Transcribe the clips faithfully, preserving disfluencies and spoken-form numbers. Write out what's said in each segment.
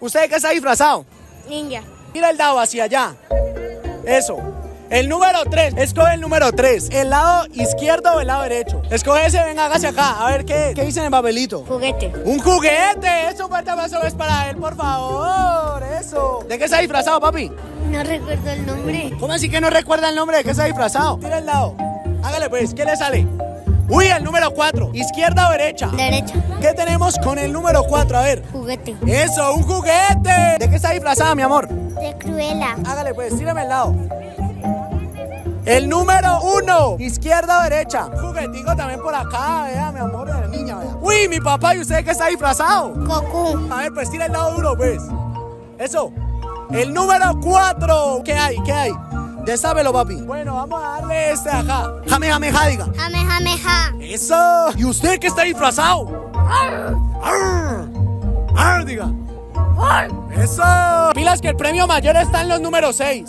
¿Usted de qué está disfrazado? Ninja. Mira el dado hacia allá. Eso. El número tres. Escoge el número tres. ¿El lado izquierdo o el lado derecho? Escoge ese, venga, hágase acá. A ver, ¿qué, qué dice en el papelito? Juguete. ¡Un juguete! Eso, un fuerte abrazo es para él, por favor. Eso. ¿De qué está disfrazado, papi? No recuerdo el nombre. ¿Cómo así que no recuerda el nombre de qué está disfrazado? Tira el dado. Hágale pues, ¿qué le sale? Uy, el número cuatro. ¿Izquierda o derecha? Derecha. ¿Qué tenemos con el número cuatro? A ver. Juguete. Eso, un juguete. ¿De qué está disfrazada, mi amor? De Cruella. Hágale pues, tírame el lado. El número uno. ¿Izquierda o derecha? Un juguetico también por acá, vea, mi amor, de la niña, vea. Uy, mi papá, ¿y usted de qué está disfrazado? Goku. A ver, pues tira el lado duro, pues. Eso. El número cuatro. ¿Qué hay? ¿Qué hay? Destábelo, papi. Bueno, vamos a darle este de acá. Jame, jame, ja, diga. Jame, jame, ja. Eso. ¿Y usted qué está disfrazado? Arr. Arr. Arr, diga. Arr. Eso. Pilas que el premio mayor está en los números seis.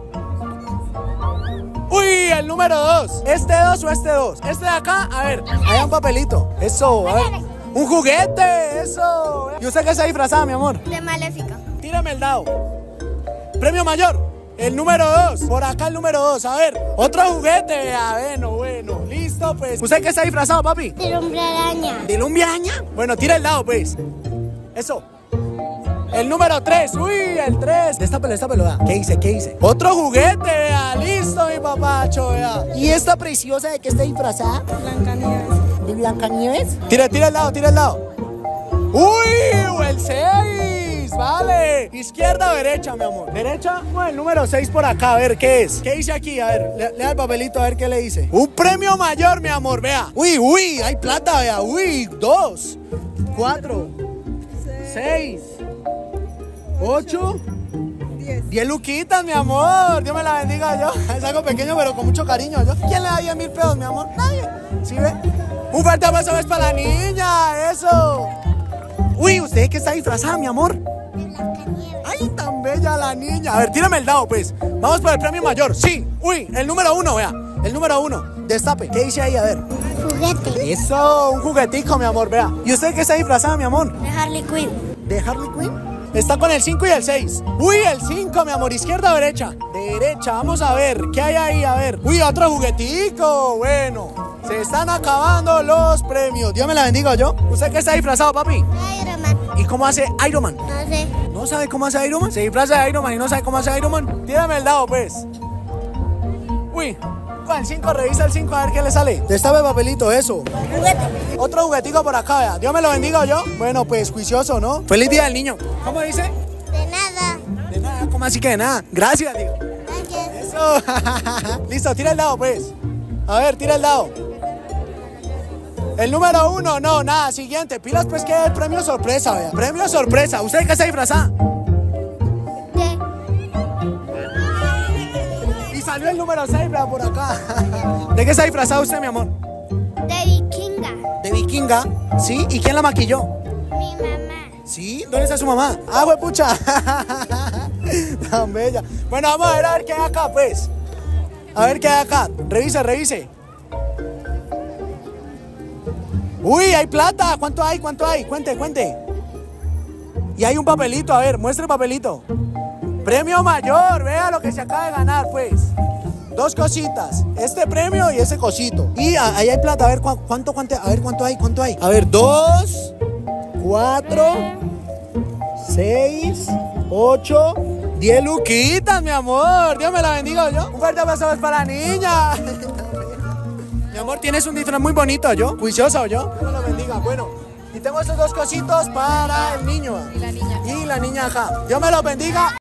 Uy, el número dos. ¿Este dos o este dos? Este de acá, a ver, hay un papelito. Eso, a ver. Un juguete, eso. ¿Y usted qué está disfrazada, mi amor? De Maléfica. Tírame el dado. Premio mayor. El número dos. Por acá el número dos. A ver, otro juguete. Vea, bueno, bueno. Listo, pues. ¿Usted qué está disfrazado, papi? De hombre araña. ¿De hombre araña? Bueno, tira el dado, pues. Eso. El número tres. Uy, el tres. Destápelo, destápelo, vea. ¿Qué hice? ¿Qué hice? Otro juguete, vea. Listo, mi papacho, vea. ¿Y esta preciosa de qué está disfrazada? Blancanieves. ¿De Blancanieves? Tira, tira el dado, tira el dado. Uy, el seis. Vale. ¿Izquierda o derecha, mi amor? Derecha. Bueno, el número seis por acá. A ver, ¿qué es? ¿Qué dice aquí? A ver, le, lea el papelito a ver qué le dice. Un premio mayor, mi amor, vea. Uy, uy, hay plata, vea. Uy, dos, cuatro, seis, ocho, diez. Diez luquitas, mi amor. Dios me la bendiga yo. Es algo pequeño, pero con mucho cariño. ¿Yo? ¿Quién le da diez mil pesos, mi amor? Nadie. ¿Sí ve? Un fuerte abrazo es para la niña. Eso. Uy, ¿usted qué está disfrazada, mi amor? De Blancanieves. Ay, tan bella la niña. A ver, tírame el dado, pues. Vamos por el premio mayor. Sí. Uy, el número uno, vea. El número uno. Destape. ¿Qué dice ahí? A ver. Juguete. Eso, un juguetico, mi amor, vea. ¿Y usted qué está disfrazada, mi amor? De Harley Quinn. ¿De Harley Quinn? Está con el cinco y el seis. Uy, el cinco, mi amor. ¿Izquierda o derecha? Derecha. Vamos a ver. ¿Qué hay ahí? A ver. Uy, otro juguetico. Bueno. Se están acabando los premios. Dios me la bendiga yo. ¿Usted qué está disfrazado, papi? Iron Man. ¿Y cómo hace Iron Man? No sé. ¿No sabe cómo hace Iron Man? Se disfraza de Iron Man y no sabe cómo hace Iron Man. Tírame el dado, pues. Uy, con el cinco, revisa el cinco a ver qué le sale. Destape el papelito, eso. Juguete. Otro juguetico por acá, vea. Dios me lo bendiga yo. Bueno, pues juicioso, ¿no? Feliz día del niño. ¿Cómo dice? De nada. De nada, ¿cómo así que de nada? Gracias, digo. Gracias. Eso. Listo, tira el dado, pues. A ver, tira el dado. El número uno, no, nada, siguiente. Pilas, pues, que es el premio sorpresa, vea. Premio sorpresa. ¿Usted qué está disfrazada? De. Y salió el número seis, vea, por acá. ¿De qué está disfrazada usted, mi amor? De vikinga. De vikinga, ¿sí? ¿Y quién la maquilló? Mi mamá. ¿Sí? ¿Dónde está su mamá? ¡Ah, huepucha! Tan bella. Bueno, vamos a ver, a ver qué hay acá, pues. A ver qué hay acá. Revise, revise. Uy, hay plata. ¿Cuánto hay? ¿Cuánto hay? Cuente, cuente. Y hay un papelito. A ver, muestre el papelito. Premio mayor. Vea lo que se acaba de ganar, pues. Dos cositas. Este premio y ese cosito. Y a- ahí hay plata. A ver, ¿cu cuánto, cuánto? A ver, ¿cuánto hay? ¿Cuánto hay? A ver, dos, cuatro, seis, ocho, diez luquitas, mi amor. Dios me la bendiga yo. Un fuerte abrazo es para la niña. Mi amor, tienes un disfraz muy bonito, ¿yo? Juicioso, ¿yo? Dios me lo bendiga. Bueno, y tengo estos dos cositos para el niño. Y la niña. Y la niña acá. Dios me lo bendiga.